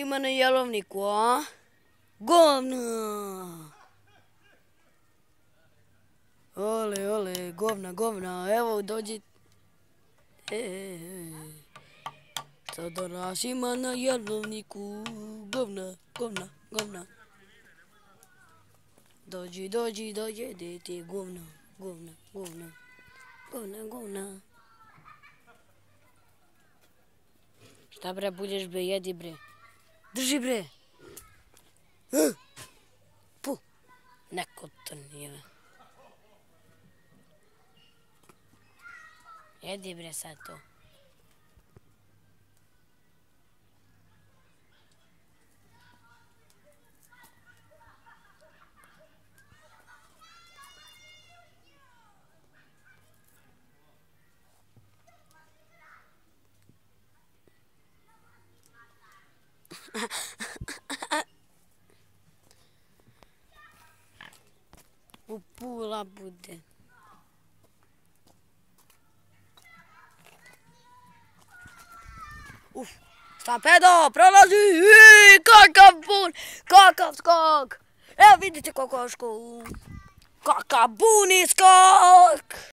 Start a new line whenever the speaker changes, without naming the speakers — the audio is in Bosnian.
ima na jelovniku, a? Govna! Ole, ole, govna, evo dođi. Sada nas ima na jelovniku, govna. Dođi, dojede govna. Šta bre, budeš bre, jedi bre. Drži bre. Puh, neko to nije. Jedi bre sad to. U pula bude. Stapedo, prolazi! Kakav bun! Kakav skok! Evo vidite kokošku! Kakav buni skok!